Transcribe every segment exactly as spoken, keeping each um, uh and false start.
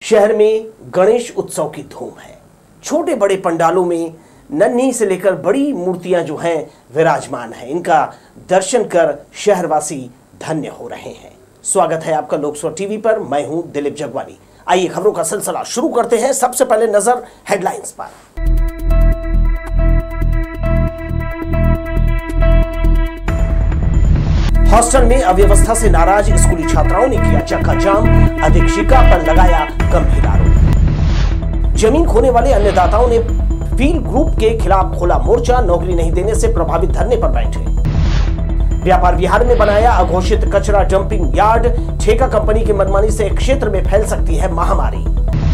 शहर में गणेश उत्सव की धूम है। छोटे बड़े पंडालों में नन्ही से लेकर बड़ी मूर्तियां जो हैं विराजमान हैं। इनका दर्शन कर शहरवासी धन्य हो रहे हैं। स्वागत है आपका लोकस्वर टीवी पर। मैं हूं दिलीप जगवानी। आइए खबरों का सिलसिला शुरू करते हैं। सबसे पहले नजर हेडलाइंस पर। हॉस्टल में अव्यवस्था से नाराज स्कूली छात्राओं ने किया चक्का जाम। अधीक्षिका पर लगाया गंभीर आरोप। जमीन खोने वाले अन्नदाताओं ने फील्ड ग्रुप के खिलाफ खोला मोर्चा। नौकरी नहीं देने से प्रभावित धरने पर बैठे। व्यापार विहार में बनाया अघोषित कचरा डंपिंग यार्ड। ठेका कंपनी की मनमानी से क्षेत्र में फैल सकती है महामारी।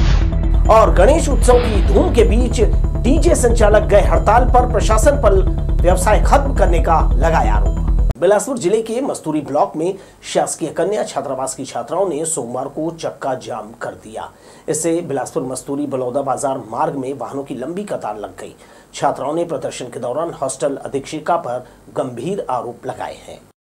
और गणेश उत्सव की धूम के बीच डीजे संचालक गए हड़ताल पर। प्रशासन पर व्यवसाय खत्म करने का लगाया आरोप। बिलासपुर जिले के मस्तूरी ब्लॉक में शासकीय कन्या छात्रावास की छात्राओं ने सोमवार को चक्का जाम कर दिया। इससे बिलासपुर मस्तूरी बलौदा बाजार मार्ग में वाहनों की लंबी कतार लग गई। छात्राओं ने प्रदर्शन के दौरान हॉस्टल अधीक्षिका पर गंभीर आरोप लगाए हैं।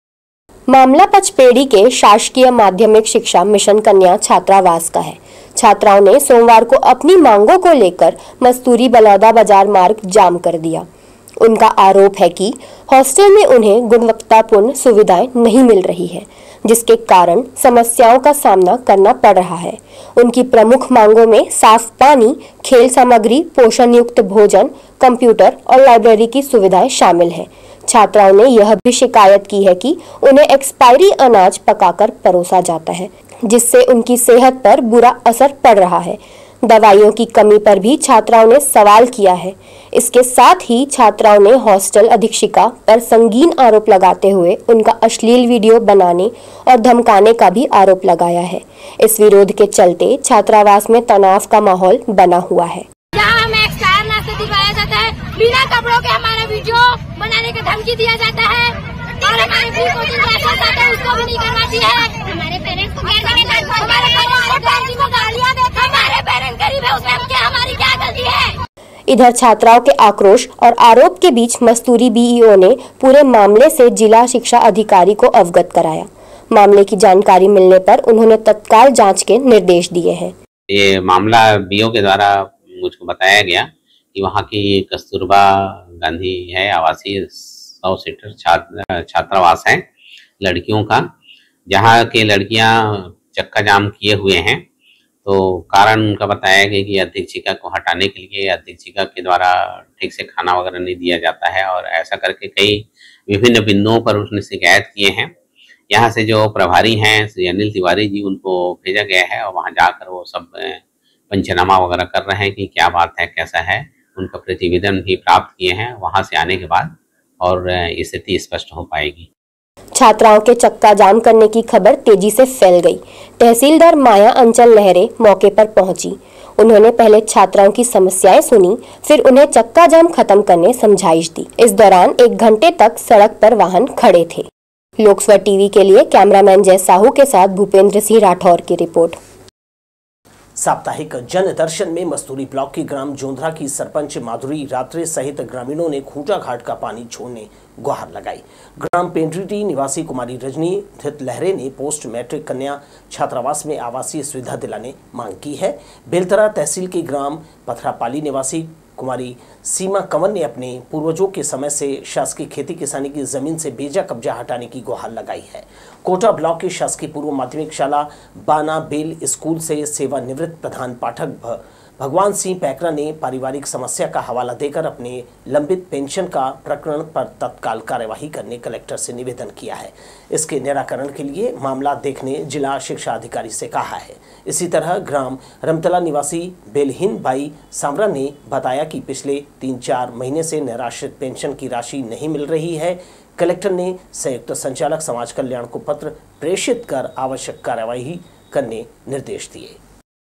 मामला पचपेड़ी के शासकीय माध्यमिक शिक्षा मिशन कन्या छात्रावास का है। छात्राओं ने सोमवार को अपनी मांगों को लेकर मस्तूरी बलौदा बाजार मार्ग जाम कर दिया। उनका आरोप है कि हॉस्टल में उन्हें गुणवत्तापूर्ण सुविधाएं नहीं मिल रही है, जिसके कारण समस्याओं का सामना करना पड़ रहा है। उनकी प्रमुख मांगों में साफ पानी, खेल सामग्री, पोषण युक्त भोजन, कंप्यूटर और लाइब्रेरी की सुविधाएं शामिल हैं। छात्राओं ने यह भी शिकायत की है कि उन्हें एक्सपायरी अनाज पकाकर परोसा जाता है, जिससे उनकी सेहत पर बुरा असर पड़ रहा है। दवाइयों की कमी पर भी छात्राओं ने सवाल किया है। इसके साथ ही छात्राओं ने हॉस्टल अधीक्षिका पर संगीन आरोप लगाते हुए उनका अश्लील वीडियो बनाने और धमकाने का भी आरोप लगाया है। इस विरोध के चलते छात्रावास में तनाव का माहौल बना हुआ है। यहाँ हमें एक्सपायर नाश्ता दिखाया जाता है, बिना कपड़ों के हमारा वीडियो बनाने का धमकी दिया जाता है और हमारे फीस कोचिंग क्लासेस आते हैं उसको भी नहीं करवाती है। हमारे पेरेंट्स को हमारे पेरेंट्स को गालियाँ देते हैं। हमारे पेरेंट्स गरीब है, उसमें क्या हमारी क्या गलती है। इधर छात्राओं के आक्रोश और आरोप के बीच मस्तूरी बीईओ ने पूरे मामले से जिला शिक्षा अधिकारी को अवगत कराया। मामले की जानकारी मिलने पर उन्होंने तत्काल जांच के निर्देश दिए हैं। ये मामला बीईओ के द्वारा मुझको बताया गया कि वहाँ की कस्तूरबा गांधी है आवासीय सौ सीटर छात्र छात्रावास है लड़कियों का, जहाँ के लड़कियाँ चक्का जाम किए हुए हैं। तो कारण उनका बताया गया कि अधीक्षिका को हटाने के लिए अधीक्षिका के द्वारा ठीक से खाना वगैरह नहीं दिया जाता है और ऐसा करके कई विभिन्न बिंदुओं पर उसने शिकायत किए हैं। यहाँ से जो प्रभारी हैं श्री अनिल तिवारी जी, उनको भेजा गया है और वहाँ जाकर वो सब पंचनामा वगैरह कर रहे हैं कि क्या बात है, कैसा है। उनका प्रतिवेदन भी प्राप्त किए हैं वहाँ से आने के बाद और स्थिति स्पष्ट हो पाएगी। छात्राओं के चक्का जाम करने की खबर तेजी से फैल गई। तहसीलदार माया अंचल लहरे मौके पर पहुंची। उन्होंने पहले छात्राओं की समस्याएं सुनी, फिर उन्हें चक्का जाम खत्म करने समझाइश दी। इस दौरान एक घंटे तक सड़क पर वाहन खड़े थे। लोकस्वर टीवी के लिए कैमरामैन जय साहू के साथ भूपेंद्र सिंह राठौर की रिपोर्ट। साप्ताहिक जन दर्शन में मस्तूरी ब्लॉक की ग्राम जोंधरा की सरपंच माधुरी रात्रे सहित ग्रामीणों ने खूंटा घाट का पानी छोड़ने गुहार लगाई। ग्राम पेंड्रिटी निवासी कुमारी रजनी धृत लहरे ने पोस्ट मैट्रिक कन्या छात्रावास में आवासीय सुविधा दिलाने मांग की है। बेलतरा तहसील के ग्राम पथरापाली निवासी कुमारी सीमा कंवर ने अपने पूर्वजों के समय से शासकीय खेती किसानी की जमीन से बेजा कब्जा हटाने की गुहार लगाई है। कोटा ब्लॉक के शासकीय पूर्व माध्यमिक शाला बाना बेल स्कूल से सेवानिवृत्त प्रधान पाठक भगवान सिंह पैकरा ने पारिवारिक समस्या का हवाला देकर अपने लंबित पेंशन का प्रकरण पर तत्काल कार्यवाही करने कलेक्टर से निवेदन किया है। इसके निराकरण के लिए मामला देखने जिला शिक्षा अधिकारी से कहा है। इसी तरह ग्राम रमतला निवासी बेलहीन बाई सांवरा ने बताया कि पिछले तीन चार महीने से निराश्रित पेंशन की राशि नहीं मिल रही है। कलेक्टर ने संयुक्त संचालक समाज कल्याण को पत्र प्रेषित कर आवश्यक कार्यवाही करने निर्देश दिए।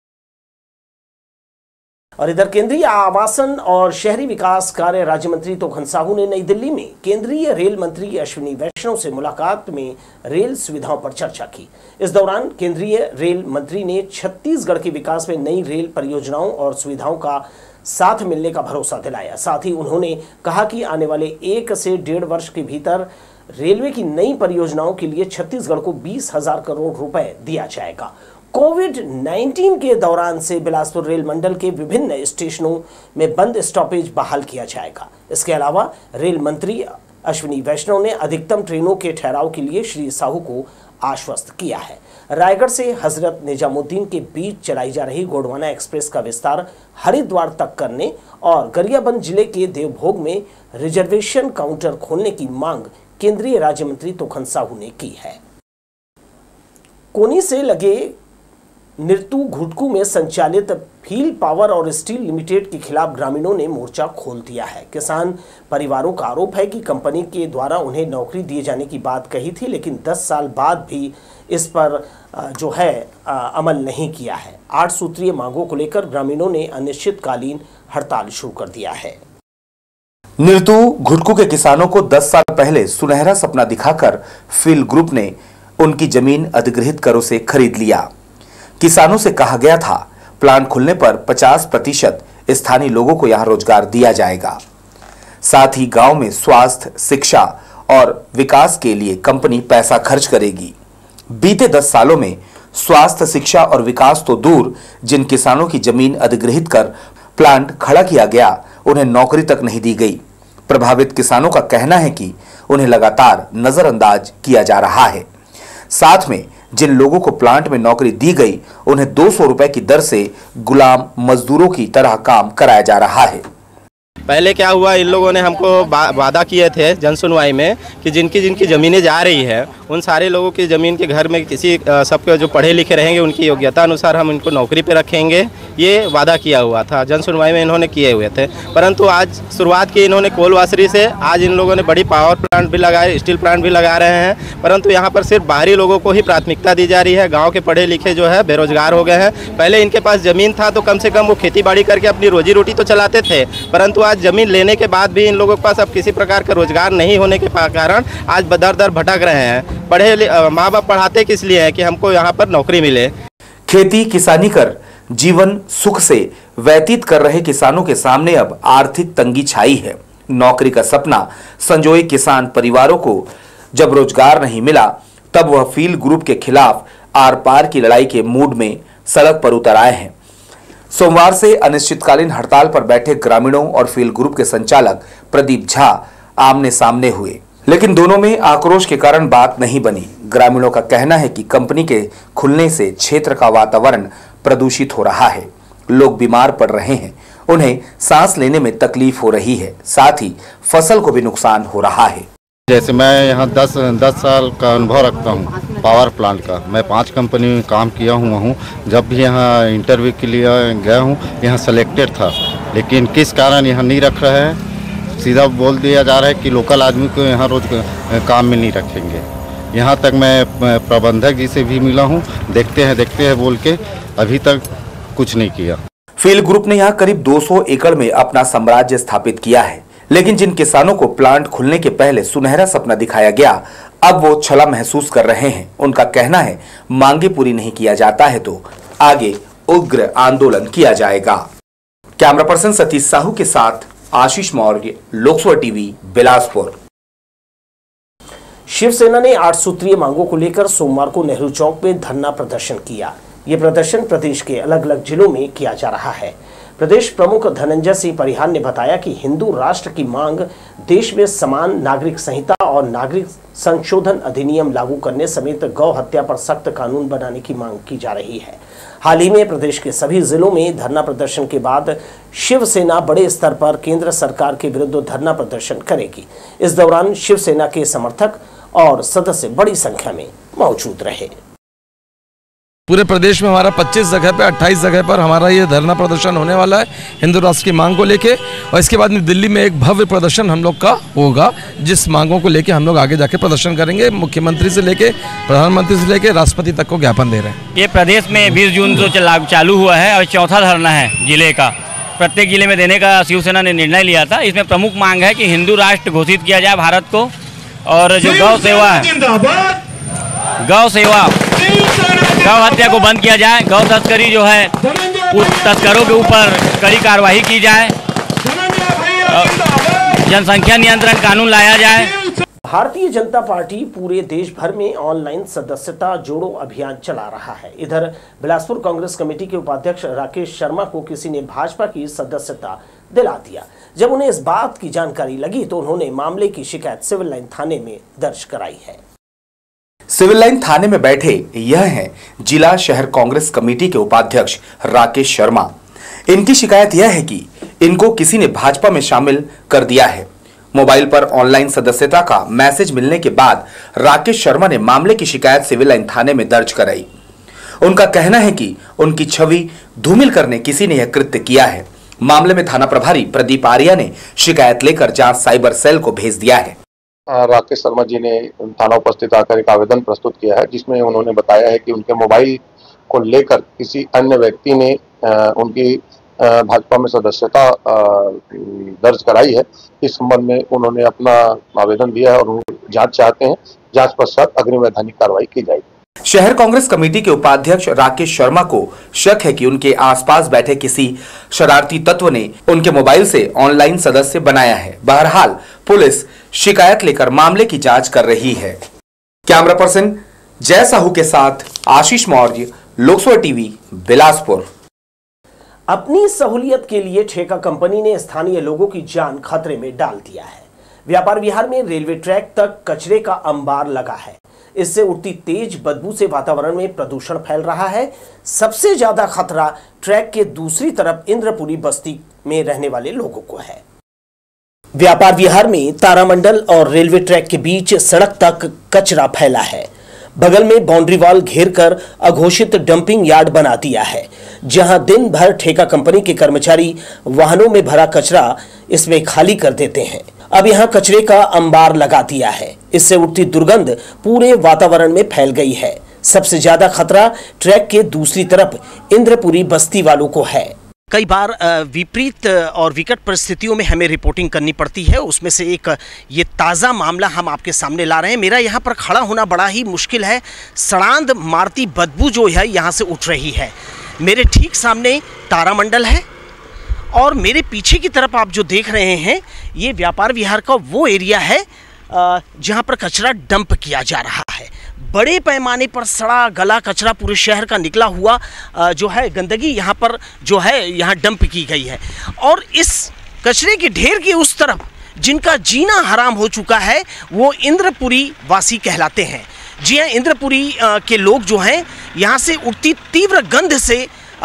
और इधर केंद्रीय आवासन और शहरी विकास कार्य राज्य मंत्री तोखन साहू ने नई दिल्ली में केंद्रीय रेल मंत्री अश्विनी वैष्णव से मुलाकात में रेल सुविधाओं पर चर्चा की। इस दौरान केंद्रीय रेल मंत्री ने छत्तीसगढ़ के विकास में नई रेल परियोजनाओं और सुविधाओं का साथ मिलने का भरोसा दिलाया। साथ ही उन्होंने कहा कि आने वाले एक से डेढ़ वर्ष के भीतर रेलवे की नई परियोजनाओं के लिए छत्तीसगढ़ को बीस हजार करोड़ रुपए दिया जाएगा। कोविड उन्नीस के दौरान से बिलासपुर रेल मंडल के विभिन्न स्टेशनों में बंद स्टॉपेज बहाल किया जाएगा। इसके अलावा रेल मंत्री अश्विनी वैष्णव ने अधिकतम ट्रेनों के ठहराव के लिए श्री साहू को आश्वस्त किया है। रायगढ़ से हजरत निजामुद्दीन के बीच चलाई जा रही गोंडवाना एक्सप्रेस का विस्तार हरिद्वार तक करने और गरियाबंद जिले के देवभोग में रिजर्वेशन काउंटर खोलने की मांग केंद्रीय राज्य मंत्री तोखन साहू ने की है। कोनी से लगे निरतू घुटकू में संचालित फील पावर और स्टील लिमिटेड के खिलाफ ग्रामीणों ने मोर्चा खोल दिया है। किसान परिवारों का आरोप है कि कंपनी के द्वारा उन्हें नौकरी दिए जाने की बात कही थी, लेकिन दस साल बाद भी इस पर जो है अमल नहीं किया है। आठ सूत्रीय मांगों को लेकर ग्रामीणों ने अनिश्चितकालीन हड़ताल शुरू कर दिया है। निरतू घुटकू के किसानों को दस साल पहले सुनहरा सपना दिखाकर फील ग्रुप ने उनकी जमीन अधिग्रहित करों से खरीद लिया। किसानों से कहा गया था प्लांट खुलने पर पचास प्रतिशत स्थानीय लोगों को यहां रोजगार दिया जाएगा। साथ ही गांव में स्वास्थ्य, शिक्षा और विकास के लिए कंपनी पैसा खर्च करेगी। बीते दस सालों में स्वास्थ्य, शिक्षा और विकास तो दूर, जिन किसानों की जमीन अधिग्रहित कर प्लांट खड़ा किया गया उन्हें नौकरी तक नहीं दी गई। प्रभावित किसानों का कहना है कि उन्हें लगातार नजरअंदाज किया जा रहा है। साथ में जिन लोगों को प्लांट में नौकरी दी गई उन्हें दो सौ रुपए की दर से गुलाम मजदूरों की तरह काम कराया जा रहा है। पहले क्या हुआ, इन लोगों ने हमको वादा किए थे जन सुनवाई में कि जिनकी जिनकी ज़मीनें जा रही है उन सारे लोगों की ज़मीन के घर में किसी सबके जो पढ़े लिखे रहेंगे उनकी योग्यता अनुसार हम इनको नौकरी पे रखेंगे, ये वादा किया हुआ था। जन सुनवाई में इन्होंने किए हुए थे, परंतु आज शुरुआत की इन्होंने कोलवासरी से। आज इन लोगों ने बड़ी पावर प्लांट भी लगाए, स्टील प्लांट भी लगा रहे हैं, परंतु यहाँ पर सिर्फ बाहरी लोगों को ही प्राथमिकता दी जा रही है। गाँव के पढ़े लिखे जो है बेरोजगार हो गए हैं। पहले इनके पास ज़मीन था तो कम से कम वो खेती बाड़ी करके अपनी रोजी रोटी तो चलाते थे, परंतु आज ज़मीन लेने के बाद भी इन लोगों के पास अब किसी प्रकार का रोजगार नहीं होने के कारण आज दर दर भटक रहे हैं। पढ़े माँ बाप पढ़ाते किस लिए है कि हमको यहाँ पर नौकरी मिले। खेती किसानी कर जीवन सुख से व्यतीत कर रहे किसानों के सामने अब आर्थिक तंगी छाई है। नौकरी का सपना संजोए किसान परिवारों को जब रोजगार नहीं मिला तब वह फील ग्रुप के खिलाफ आर पार की लड़ाई के मूड में सड़क पर उतर आए हैं। सोमवार से अनिश्चितकालीन हड़ताल पर बैठे ग्रामीणों और फील ग्रुप के संचालक प्रदीप झा आमने सामने हुए, लेकिन दोनों में आक्रोश के कारण बात नहीं बनी। ग्रामीणों का कहना है कि कंपनी के खुलने से क्षेत्र का वातावरण प्रदूषित हो रहा है, लोग बीमार पड़ रहे हैं, उन्हें सांस लेने में तकलीफ हो रही है, साथ ही फसल को भी नुकसान हो रहा है। जैसे मैं यहाँ दस दस साल का अनुभव रखता हूँ पावर प्लांट का। मैं पांच कंपनी में काम किया हुआ हूँ। जब भी यहाँ इंटरव्यू के लिए गया हूँ यहाँ सेलेक्टेड था, लेकिन किस कारण यहाँ नहीं रख रहे हैं। सीधा बोल दिया जा रहा है कि लोकल आदमी को यहाँ रोज काम में नहीं रखेंगे। यहाँ तक मैं प्रबंधक जी से भी मिला हूँ, देखते हैं देखते हैं बोल के अभी तक कुछ नहीं किया। फील ग्रुप ने यहाँ करीब दो सौ एकड़ में अपना साम्राज्य स्थापित किया है, लेकिन जिन किसानों को प्लांट खुलने के पहले सुनहरा सपना दिखाया गया अब वो छला महसूस कर रहे हैं। उनका कहना है मांगे पूरी नहीं किया जाता है तो आगे उग्र आंदोलन किया जाएगा। कैमरा पर्सन सतीश साहू के साथ आशीष मौर्य, लोकसभा टीवी, बिलासपुर। शिवसेना ने आठ सूत्रीय मांगों को लेकर सोमवार को नेहरू चौक में धरना प्रदर्शन किया। ये प्रदर्शन प्रदेश के अलग अलग जिलों में किया जा रहा है। प्रदेश प्रमुख धनंजय सिंह परिहार ने बताया कि हिंदू राष्ट्र की मांग देश में समान नागरिक संहिता और नागरिक संशोधन अधिनियम लागू करने समेत गौ हत्या पर सख्त कानून बनाने की मांग की जा रही है। हाल ही में प्रदेश के सभी जिलों में धरना प्रदर्शन के बाद शिवसेना बड़े स्तर पर केंद्र सरकार के विरुद्ध धरना प्रदर्शन करेगी। इस दौरान शिवसेना के समर्थक और सदस्य बड़ी संख्या में मौजूद रहे। पूरे प्रदेश में हमारा पच्चीस जगह पे अट्ठाईस जगह पर हमारा ये धरना प्रदर्शन होने वाला है हिंदू राष्ट्र की मांग को लेके, और इसके बाद में दिल्ली में एक भव्य प्रदर्शन हम लोग का होगा जिस मांगों को लेके हम लोग आगे जाके प्रदर्शन करेंगे। मुख्यमंत्री से लेके प्रधानमंत्री से लेके राष्ट्रपति तक को ज्ञापन दे रहे हैं। ये प्रदेश में बीस जून से चालू हुआ है और चौथा धरना है जिले का। प्रत्येक जिले में देने का शिवसेना ने निर्णय लिया था। इसमें प्रमुख मांग है कि हिंदू राष्ट्र घोषित किया जाए भारत को, और जो गौ सेवा है, गौ सेवा गौ हत्या को बंद किया जाए, गौ तस्करी जो है उस तस्करों के ऊपर कड़ी कार्रवाई की जाए, जनसंख्या नियंत्रण कानून लाया जाए। भारतीय जनता पार्टी पूरे देश भर में ऑनलाइन सदस्यता जोड़ो अभियान चला रहा है। इधर बिलासपुर कांग्रेस कमेटी के उपाध्यक्ष राकेश शर्मा को किसी ने भाजपा की सदस्यता दिला दिया। जब उन्हें इस बात की जानकारी लगी तो उन्होंने मामले की शिकायत सिविल लाइन थाने में दर्ज कराई है। सिविल लाइन थाने में बैठे यह हैं जिला शहर कांग्रेस कमेटी के उपाध्यक्ष राकेश शर्मा। इनकी शिकायत यह है कि इनको किसी ने भाजपा में शामिल कर दिया है। मोबाइल पर ऑनलाइन सदस्यता का मैसेज मिलने के बाद राकेश शर्मा ने मामले की शिकायत सिविल लाइन थाने में दर्ज कराई। उनका कहना है कि उनकी छवि धूमिल करने किसी ने यह कृत्य किया है। मामले में थाना प्रभारी प्रदीप आर्या ने शिकायत लेकर जांच साइबर सेल को भेज दिया है। राकेश शर्मा जी ने थाना उपस्थित आकर एक आवेदन प्रस्तुत किया है, जिसमें उन्होंने बताया है कि उनके मोबाइल को लेकर किसी अन्य व्यक्ति ने उनकी भाजपा में सदस्यता दर्ज कराई है। इस संबंध में उन्होंने अपना आवेदन दिया है और जांच चाहते हैं। जांच पश्चात अग्रिम वैधानिक कार्रवाई की जाएगी। शहर कांग्रेस कमेटी के उपाध्यक्ष राकेश शर्मा को शक है कि उनके आसपास बैठे किसी शरारती तत्व ने उनके मोबाइल से ऑनलाइन सदस्य बनाया है। बहरहाल पुलिस शिकायत लेकर मामले की जांच कर रही है। कैमरा पर्सन जय साहू के साथ आशीष मौर्य, लोकसभा टीवी, बिलासपुर। अपनी सहूलियत के लिए ठेका कंपनी ने स्थानीय लोगों की जान खतरे में डाल दिया है। व्यापार विहार में रेलवे ट्रैक तक कचरे का अंबार लगा है। इससे उठती तेज बदबू से वातावरण में प्रदूषण फैल रहा है। सबसे ज्यादा खतरा ट्रैक के दूसरी तरफ इंद्रपुरी बस्ती में रहने वाले लोगों को है। व्यापार विहार में तारामंडल और रेलवे ट्रैक के बीच सड़क तक कचरा फैला है। बगल में बाउंड्री वॉल घेरकर अघोषित डंपिंग यार्ड बना दिया है, जहां दिन भर ठेका कंपनी के कर्मचारी वाहनों में भरा कचरा इसमें खाली कर देते हैं। अब यहां कचरे का अंबार लगा दिया है। इससे उठती दुर्गंध पूरे वातावरण में फैल गई है। सबसे ज्यादा खतरा ट्रैक के दूसरी तरफ इंद्रपुरी बस्ती वालों को है। कई बार विपरीत और विकट परिस्थितियों में हमें रिपोर्टिंग करनी पड़ती है। उसमें से एक ये ताज़ा मामला हम आपके सामने ला रहे हैं। मेरा यहाँ पर खड़ा होना बड़ा ही मुश्किल है। सड़ांध मारती बदबू जो है यहाँ से उठ रही है। मेरे ठीक सामने तारामंडल है और मेरे पीछे की तरफ आप जो देख रहे हैं ये व्यापार विहार का वो एरिया है जहाँ पर कचरा डंप किया जा रहा है। बड़े पैमाने पर सड़ा गला कचरा पूरे शहर का निकला हुआ जो है गंदगी यहाँ पर जो है यहाँ डंप की गई है। और इस कचरे के ढेर के उस तरफ जिनका जीना हराम हो चुका है वो इंद्रपुरी वासी कहलाते हैं। जी हाँ, इंद्रपुरी के लोग जो हैं यहाँ से उठती तीव्र गंध से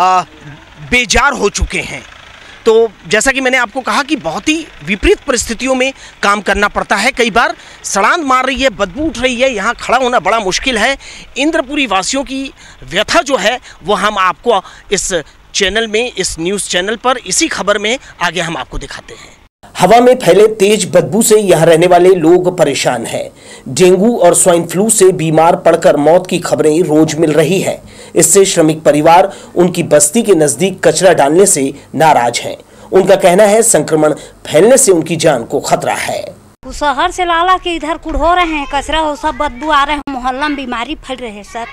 बेजार हो चुके हैं। तो जैसा कि मैंने आपको कहा कि बहुत ही विपरीत परिस्थितियों में काम करना पड़ता है। कई बार सड़ांध मार रही है, बदबू उठ रही है, यहाँ खड़ा होना बड़ा मुश्किल है। इंद्रपुरी वासियों की व्यथा जो है वो हम आपको इस चैनल में, इस न्यूज़ चैनल पर, इसी खबर में आगे हम आपको दिखाते हैं। हवा में फैले तेज बदबू से यहाँ रहने वाले लोग परेशान हैं। डेंगू और स्वाइन फ्लू से बीमार पड़कर मौत की खबरें रोज मिल रही है। इससे श्रमिक परिवार उनकी बस्ती के नजदीक कचरा डालने से नाराज हैं। उनका कहना है संक्रमण फैलने से उनकी जान को खतरा है। शहर से लाला के इधर कुड़ हो रहे हैं, कचरा हो, सब बदबू आ रहे हैं, मोहल्ला में बीमारी फैल रहे हैं सर।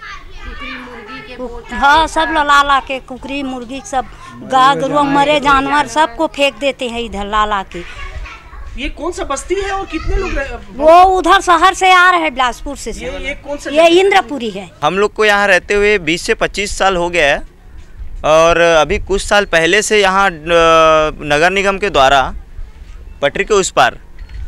हाँ, सब लाला के कुकरी मुर्गी सब गाय गरुआ मरे जानवर सबको फेंक देते हैं इधर लाला के। ये कौन सा बस्ती है और कितने लोग रहे? वो उधर शहर से आ रहे हैं बिलासपुर से। ये, ये कौन सा? ये इंद्रपुरी है। हम लोग को यहाँ रहते हुए बीस से पच्चीस साल हो गया है और अभी कुछ साल पहले से यहाँ नगर निगम के द्वारा पटरी के उस पार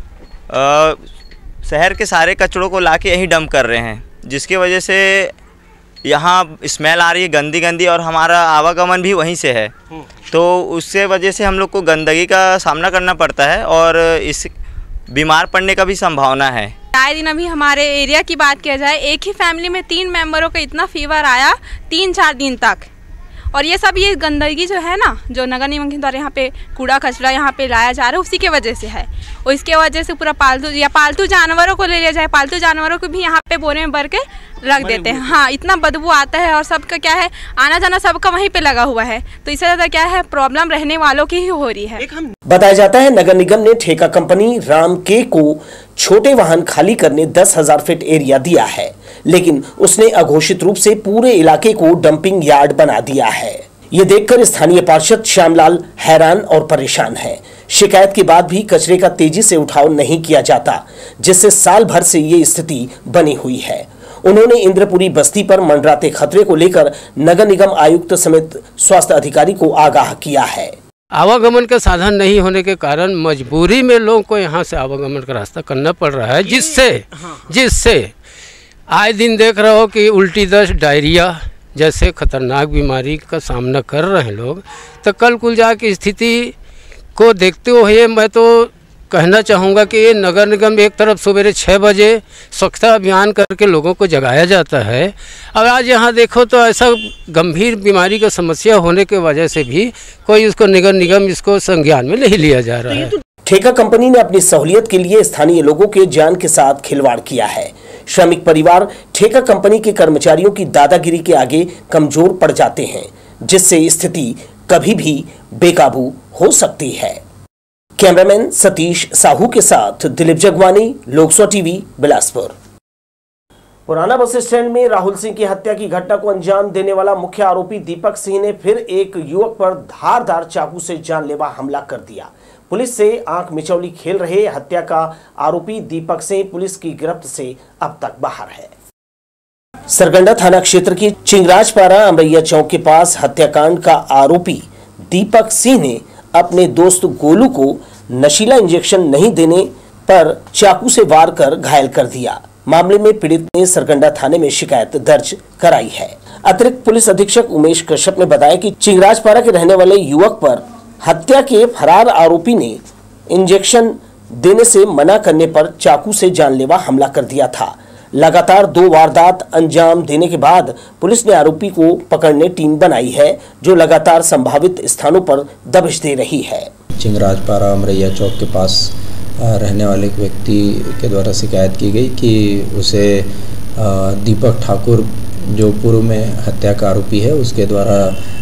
शहर के सारे कचड़ों को लाके यहीं डंप कर रहे हैं, जिसकी वजह से यहाँ स्मेल आ रही है गंदी गंदी और हमारा आवागमन भी वहीं से है। तो उससे वजह से हम लोग को गंदगी का सामना करना पड़ता है और इस बीमार पड़ने का भी संभावना है। आए दिन अभी हमारे एरिया की बात किया जाए, एक ही फैमिली में तीन मेंबरों का इतना फीवर आया तीन चार दिन तक। और ये सब ये गंदगी जो है ना, जो नगर निगम के द्वारा यहाँ पे कूड़ा कचरा यहाँ पे लाया जा रहा है, उसी के वजह से है। और इसके वजह से पूरा पालतू या पालतू जानवरों को ले लिया जाए, पालतू जानवरों को भी यहाँ पे बोरे में भर के रख देते हैं। हाँ, इतना बदबू आता है और सबका क्या है, आना जाना सबका वहीं पे लगा हुआ है। तो इससे ज़्यादा क्या है, प्रॉब्लम रहने वालों की ही हो रही है। बताया जाता है नगर निगम ने ठेका कंपनी राम के को छोटे वाहन खाली करने दस हजार फीट एरिया दिया है, लेकिन उसने अघोषित रूप से पूरे इलाके को डंपिंग यार्ड बना दिया है। ये देखकर स्थानीय पार्षद श्यामलाल हैरान और परेशान है। शिकायत के बाद भी कचरे का तेजी से उठाव नहीं किया जाता, जिससे साल भर से ये स्थिति बनी हुई है। उन्होंने इंद्रपुरी बस्ती पर मंडराते खतरे को लेकर नगर निगम आयुक्त समेत स्वास्थ्य अधिकारी को आगाह किया है। आवागमन का साधन नहीं होने के कारण मजबूरी में लोगों को यहाँ से आवागमन का रास्ता करना पड़ रहा है, जिससे जिससे आए दिन देख रहे हो कि उल्टी दस्त, डायरिया जैसे खतरनाक बीमारी का सामना कर रहे हैं लोग। तो कल कुलजा की स्थिति को देखते हुए मैं तो कहना चाहूँगा कि ये नगर निगम एक तरफ सवेरे छः बजे स्वच्छता अभियान करके लोगों को जगाया जाता है, अब आज यहाँ देखो तो ऐसा गंभीर बीमारी का समस्या होने की वजह से भी कोई उसको नगर निगम इसको संज्ञान में नहीं लिया जा रहा है। ठेका कंपनी ने अपनी सहूलियत के लिए स्थानीय लोगों के जान के साथ खिलवाड़ किया है। श्रमिक परिवार ठेका कंपनी के कर्मचारियों की दादागिरी के आगे कमजोर पड़ जाते हैं, जिससे स्थिति कभी भी बेकाबू हो सकती है। कैमरामैन सतीश साहू के साथ दिलीप जगवानी, लोकसभा टीवी, बिलासपुर। पुराना बस स्टैंड में राहुल सिंह की हत्या की घटना को अंजाम देने वाला मुख्य आरोपी दीपक सिंह ने फिर एक युवक पर धारदार चाकू से जानलेवा हमला कर दिया। पुलिस से आंख मिचौली खेल रहे हत्या का आरोपी दीपक सिंह पुलिस की गिरफ्त से अब तक बाहर है। सरगंडा थाना क्षेत्र की चिंगराजपारा अमरैया चौक के पास हत्याकांड का आरोपी दीपक सिंह ने अपने दोस्त गोलू को नशीला इंजेक्शन नहीं देने पर चाकू से वार कर घायल कर दिया। मामले में पीड़ित ने सरगंडा थाने में शिकायत दर्ज कराई है। अतिरिक्त पुलिस अधीक्षक उमेश कश्यप ने बताया कि चिंगराजपारा के रहने वाले युवक पर हत्या के फरार आरोपी ने इंजेक्शन देने से मना करने पर चाकू से जानलेवा हमला कर दिया था। लगातार दो वारदात अंजाम देने के बाद पुलिस ने आरोपी को पकड़ने टीम बनाई है, जो लगातार संभावित स्थानों पर दबिश दे रही है। चिंगराजपारा अमरैया चौक के पास रहने वाले एक व्यक्ति के द्वारा शिकायत की गई कि उसे दीपक ठाकुर, जो पूर्व में हत्या का आरोपी है, उसके द्वारा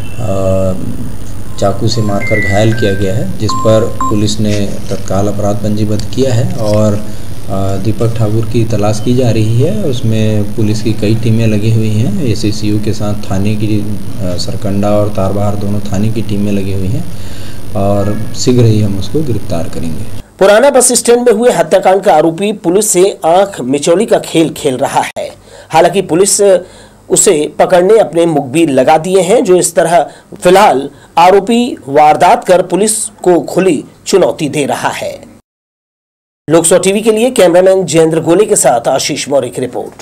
चाकू से मारकर घायल किया गया है, जिस पर पुलिस ने तत्काल अपराध पंजीबद्ध किया है और दीपक ठाकुर की तलाश की जा रही है। उसमें पुलिस की कई टीमें लगी हुई हैं, एसएसयू के साथ थाने की सरकंडा और तारबहार दोनों थाने की टीमें लगी हुई हैं और शीघ्र ही हम उसको गिरफ्तार करेंगे। पुराना बस स्टैंड में हुए हत्याकांड का आरोपी पुलिस से आंख मिचौली का खेल खेल रहा है। हालांकि पुलिस उसे पकड़ने अपने मुखबिर लगा दिए हैं, जो इस तरह फिलहाल आरोपी वारदात कर पुलिस को खुली चुनौती दे रहा है। लोकसभा टीवी के लिए कैमरामैन जयेंद्र गोले के साथ आशीष मौर्य की रिपोर्ट।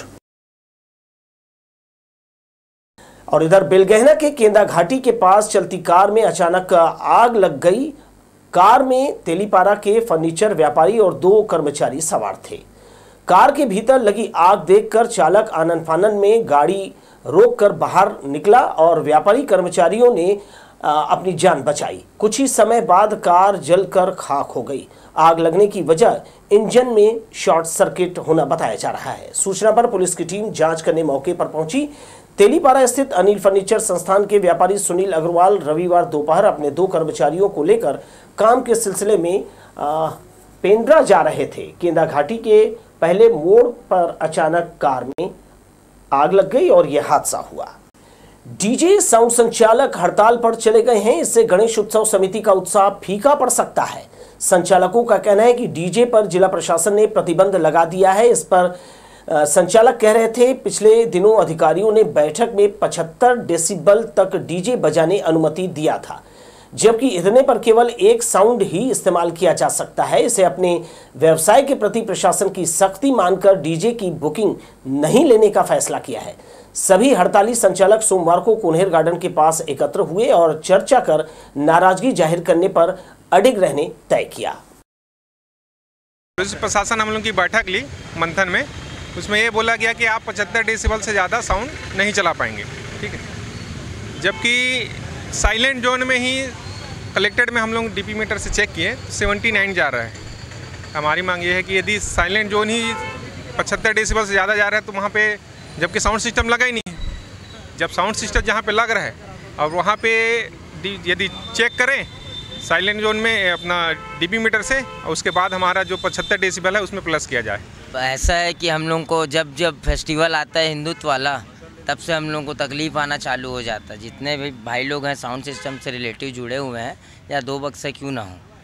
और इधर बेलगहना के केंदा घाटी के पास चलती कार में अचानक आग लग गई। कार में तेलीपारा के फर्नीचर व्यापारी और दो कर्मचारी सवार थे। कार के भीतर लगी आग देखकर चालक आनन फानन में गाड़ी रोककर बाहर निकला और व्यापारी कर्मचारियों ने अपनी जान बचाई। कुछ ही समय बाद कार जलकर खाक हो गई। आग लगने की वजह इंजन में शॉर्ट सर्किट होना बताया जा रहा है। सूचना पर पुलिस की टीम जांच करने मौके पर पहुंची। तेलीपारा स्थित अनिल फर्नीचर संस्थान के व्यापारी सुनील अग्रवाल रविवार दोपहर अपने दो कर्मचारियों को लेकर काम के सिलसिले में आ, पेंड्रा जा रहे थे। केंदा घाटी के पहले मोड़ पर अचानक कार में आग लग गई और यह हादसा हुआ। डीजे साउंड संचालक हड़ताल पर चले गए हैं। इससे गणेश उत्सव समिति का उत्साह फीका पड़ सकता है। संचालकों का कहना है कि डीजे पर जिला प्रशासन ने प्रतिबंध लगा दिया है। इस पर आ, संचालक कह रहे थे, पिछले दिनों अधिकारियों ने बैठक में पचहत्तर डेसिबल तक डीजे बजाने अनुमति दिया था, जबकि इतने पर केवल एक साउंड ही इस्तेमाल किया जा सकता है। इसे अपने व्यवसाय के प्रति प्रशासन की सख्ती मानकर डीजे की बुकिंग नहीं लेने का फैसला किया है। सभी हड़ताली संचालक सोमवार को कुन्हेर गार्डन के पास एकत्र हुए और चर्चा कर नाराजगी जाहिर करने पर अडिग रहने तय किया। पुलिस प्रशासन हम लोग की बैठक ली मंथन में, उसमें ये बोला गया कि आप पचहत्तर डेसिबल से ज़्यादा साउंड नहीं चला पाएंगे, ठीक है। जबकि साइलेंट जोन में ही कलेक्टेड में हम लोग डीपी मीटर से चेक किए, उन्यासी जा रहा है। हमारी मांग ये है कि यदि साइलेंट जोन ही पचहत्तर डेसिबल से ज़्यादा जा रहा है तो वहाँ पे, जबकि साउंड सिस्टम लगा ही नहीं है, जब साउंड सिस्टम जहाँ पे लग रहा है और वहाँ पे यदि चेक करें साइलेंट जोन में अपना डीपी मीटर से, और उसके बाद हमारा जो पचहत्तर डेसिबल है उसमें प्लस किया जाए। ऐसा है कि हम लोग को जब जब फेस्टिवल आता है हिंदुत्व वाला, तब से हम लोगों को तकलीफ़ आना चालू हो जाता है। जितने भी भाई लोग हैं साउंड सिस्टम से रिलेटिव जुड़े हुए हैं, या दो बक्से क्यों ना हो,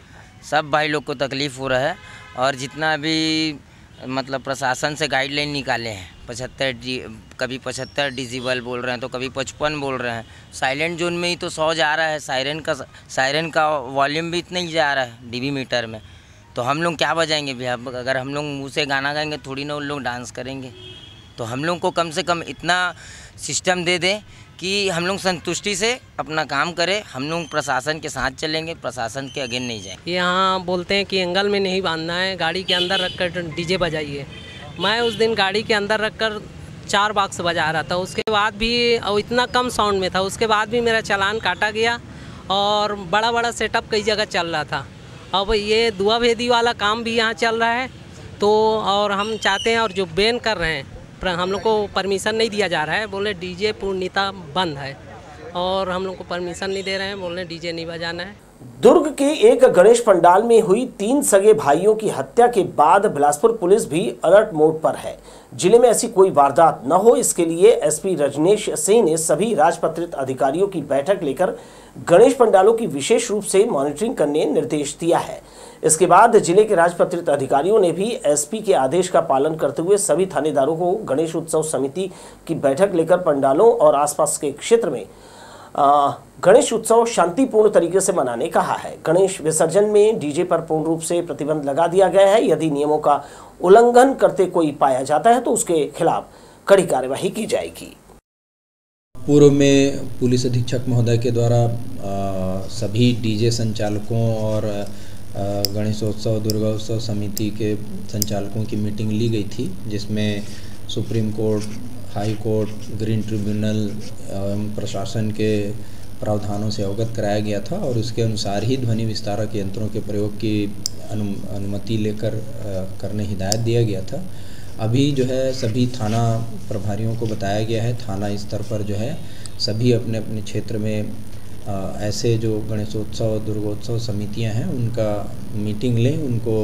सब भाई लोग को तकलीफ़ हो रहा है। और जितना भी मतलब प्रशासन से गाइडलाइन निकाले हैं, पचहत्तर डी कभी पचहत्तर डिजिबल बोल रहे हैं तो कभी पचपन बोल रहे हैं। साइलेंट जोन में ही तो सौ जा रहा है, सायरन का सायरन का वॉल्यूम भी इतना ही जा रहा है डीबी मीटर में। तो हम लोग क्या बजाएंगे भैया? अगर हम लोग मुँह से गाना गाएंगे थोड़ी ना उन लोग डांस करेंगे। तो हम लोग को कम से कम इतना सिस्टम दे दें कि हम लोग संतुष्टि से अपना काम करें। हम लोग प्रशासन के साथ चलेंगे, प्रशासन के अगेन नहीं जाएंगे। यहाँ बोलते हैं कि एंगल में नहीं बांधना है, गाड़ी के अंदर रखकर डीजे बजाइए। मैं उस दिन गाड़ी के अंदर रखकर चार बॉक्स बजा रहा था, उसके बाद भी और इतना कम साउंड में था, उसके बाद भी मेरा चालान काटा गया और बड़ा बड़ा सेटअप कई जगह चल रहा था। अब ये दुआ भेदी वाला काम भी यहाँ चल रहा है। तो और हम चाहते हैं, और जो बैन कर रहे हैं हम लोग को परमिशन नहीं दिया जा रहा है, बोले डीजे पूर्णतः बंद है और हम लोग को परमिशन नहीं दे रहे हैं, बोल रहे डीजे नहीं बजाना है। दुर्ग के एक गणेश पंडाल में हुई तीन सगे भाइयों की हत्या के बाद बिलासपुर पुलिस भी अलर्ट मोड पर है। जिले में ऐसी कोई वारदात न हो, इसके लिए एसपी रजनीश सिंह ने सभी राजपत्रित अधिकारियों की बैठक लेकर गणेश पंडालों की विशेष रूप से मॉनिटरिंग करने निर्देश दिया है। इसके बाद जिले के राजपत्रित अधिकारियों ने भी एसपी के आदेश का पालन करते हुए सभी थानेदारों को गणेश उत्सव समिति की बैठक लेकर पंडालों और आसपास के क्षेत्र में गणेश उत्सव शांतिपूर्ण तरीके से मनाने कहा है। गणेश विसर्जन में डीजे पर पूर्ण रूप से प्रतिबंध लगा दिया गया है। यदि नियमों का उल्लंघन करते कोई पाया जाता है तो उसके खिलाफ कड़ी कार्यवाही की जाएगी। पूर्व में पुलिस अधीक्षक महोदय के द्वारा आ, सभी डीजे संचालकों और गणेशोत्सव दुर्गोत्सव समिति के संचालकों की मीटिंग ली गई थी, जिसमें supreme court, high court, green tribunal एवं प्रशासन के प्रावधानों से अवगत कराया गया था और उसके अनुसार ही ध्वनि विस्तारक यंत्रों के प्रयोग की अनु अनुमति लेकर करने हिदायत दिया गया था। अभी जो है सभी थाना प्रभारियों को बताया गया है, थाना स्तर पर जो है सभी अपने अपने क्षेत्र में आ, ऐसे जो गणेशोत्सव दुर्गोत्सव समितियां हैं उनका मीटिंग लें, उनको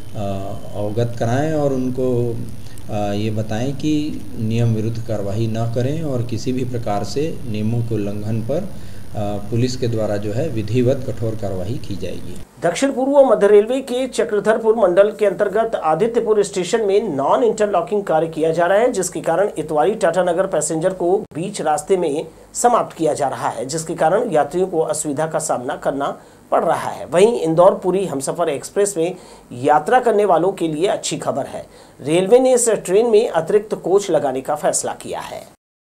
अवगत कराएं और उनको आ, ये बताएं कि नियम विरुद्ध कार्रवाई ना करें और किसी भी प्रकार से नियमों के उल्लंघन पर आ, पुलिस के द्वारा जो है विधिवत कठोर कार्रवाई की जाएगी। दक्षिण पूर्व मध्य रेलवे के चक्रधरपुर मंडल के अंतर्गत आदित्यपुर स्टेशन में नॉन इंटरलॉकिंग कार्य किया जा रहा है, जिसके कारण इतवारी टाटानगर पैसेंजर को बीच रास्ते में समाप्त किया जा रहा है, जिसके कारण यात्रियों को असुविधा का सामना करना पड़ रहा है। वहीं इंदौर पुरी हमसफर एक्सप्रेस में यात्रा करने वालों के लिए अच्छी खबर है। रेलवे ने इस ट्रेन में अतिरिक्त कोच लगाने का फैसला किया है।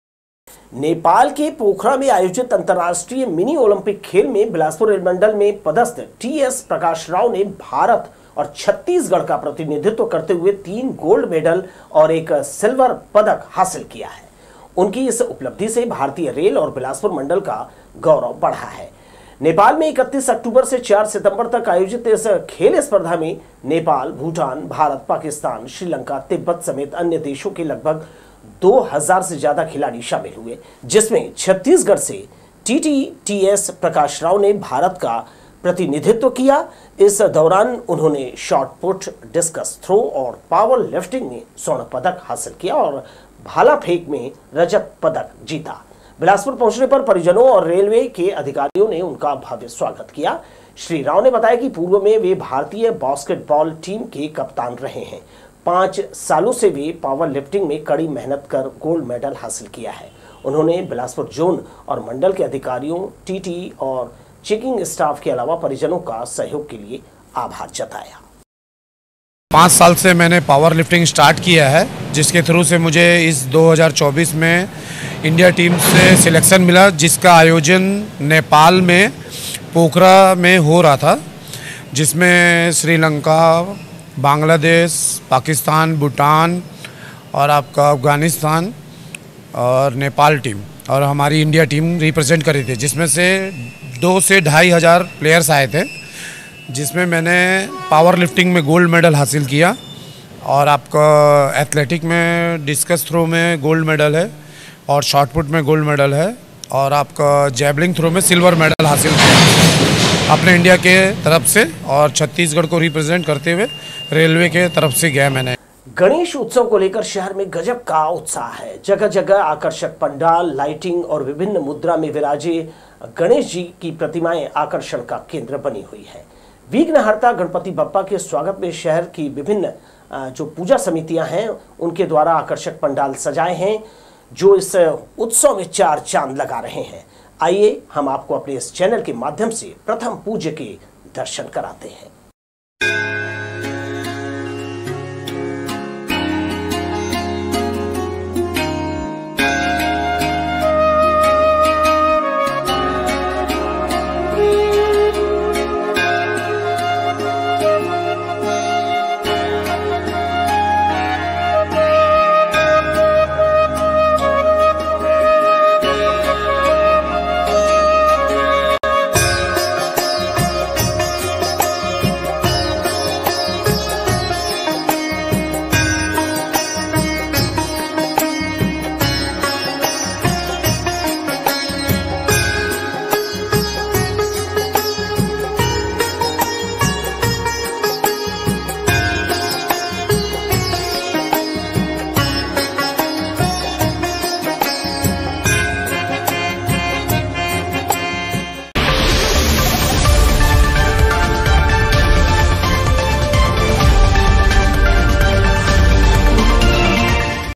नेपाल के पोखरा में आयोजित अंतर्राष्ट्रीय मिनी ओलंपिक खेल में बिलासपुर रेल मंडल में पदस्थ टी एस प्रकाश राव ने भारत और छत्तीसगढ़ का प्रतिनिधित्व करते हुए तीन गोल्ड मेडल और एक सिल्वर पदक हासिल किया है। उनकी इस उपलब्धि से भारतीय रेल और बिलासपुर मंडल का गौरव बढ़ा है। नेपाल में इकतीस अक्टूबर से चार सितंबर तक आयोजित इस खेल स्पर्धा में नेपाल, भूटान, भारत, पाकिस्तान, श्रीलंका, तिब्बत समेत अन्य देशों के लगभग दो हज़ार से ज्यादा खिलाड़ी शामिल हुए, जिसमें छत्तीसगढ़ से T T T S Prakash Rao ने भारत का प्रतिनिधित्व किया। इस दौरान उन्होंने शॉट पुट, डिस्कस थ्रो और पावर लिफ्टिंग में स्वर्ण पदक हासिल किया और भाला फेंक में रजत पदक जीता। बिलासपुर पहुंचने पर परिजनों और रेलवे के अधिकारियों ने उनका भव्य स्वागत किया। श्री राव ने बताया कि पूर्व में वे भारतीय बास्केटबॉल टीम के कप्तान रहे हैं। पाँच सालों से वे पावर लिफ्टिंग में कड़ी मेहनत कर गोल्ड मेडल हासिल किया है। उन्होंने बिलासपुर जोन और मंडल के अधिकारियों, टीटी और चेकिंग स्टाफ के अलावा परिजनों का सहयोग के लिए आभार जताया। पाँच साल से मैंने पावर लिफ्टिंग स्टार्ट किया है, जिसके थ्रू से मुझे इस दो हज़ार चौबीस में इंडिया टीम से सिलेक्शन मिला, जिसका आयोजन नेपाल में पोखरा में हो रहा था, जिसमें श्रीलंका, बांग्लादेश, पाकिस्तान, भूटान और आपका अफ़गानिस्तान और नेपाल टीम और हमारी इंडिया टीम रिप्रेजेंट कर रही थी, जिसमें से दो से ढाई हज़ार प्लेयर्स आए थे, जिसमें मैंने पावर लिफ्टिंग में गोल्ड मेडल हासिल किया और आपका एथलेटिक में डिस्कस थ्रो में गोल्ड मेडल है और शॉट पुट में गोल्ड मेडल है और आपका जैवलिंग थ्रो में सिल्वर मेडल हासिल किया अपने इंडिया के तरफ से और छत्तीसगढ़ को रिप्रेजेंट करते हुए रेलवे के तरफ से गया मैंने। गणेश उत्सव को लेकर शहर में गजब का उत्साह है। जगह जगह आकर्षक पंडाल, लाइटिंग और विभिन्न मुद्रा में विराजे गणेश जी की प्रतिमाएं आकर्षण का केंद्र बनी हुई है। विघ्नहर्ता गणपति बप्पा के स्वागत में शहर की विभिन्न जो पूजा समितियां हैं उनके द्वारा आकर्षक पंडाल सजाए हैं, जो इस उत्सव में चार चांद लगा रहे हैं। आइए हम आपको अपने इस चैनल के माध्यम से प्रथम पूज्य के दर्शन कराते हैं।